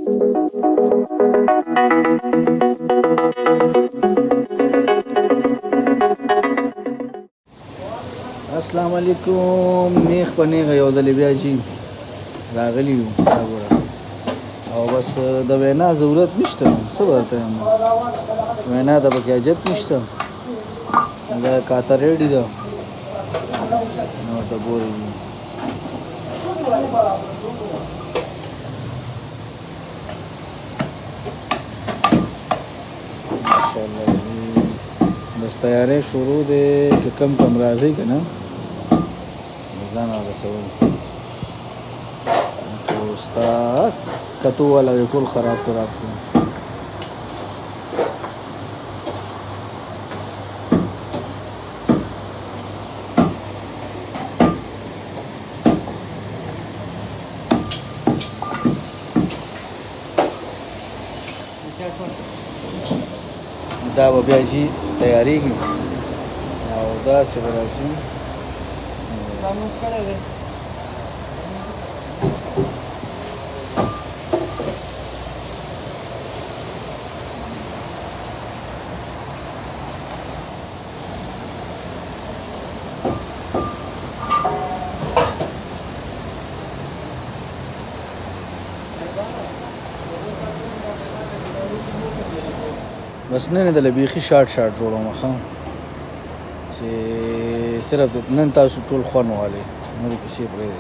السلام علیکم. نیغ په نیغه یو ځل بیا جی راغلی یو او بس د وینا ضرورت نشته. څه ورته یم وینا ته پکې حاجت نشته. دا کاته ریډي ده نو ورته ګورئ. ماشاءالله بس تیاری شروع دی که کم کم راځئ که نه ځان رسوئ. استاد کتو والا ټول خراب خراب کړو. دا به بیا چې تیارېږي او داسې به راشي. بس نن د لبیخي شارټ جوړوم ښه چې صرف نن تاسو ټول خوند والئ نورې کیسې پرېږدئ.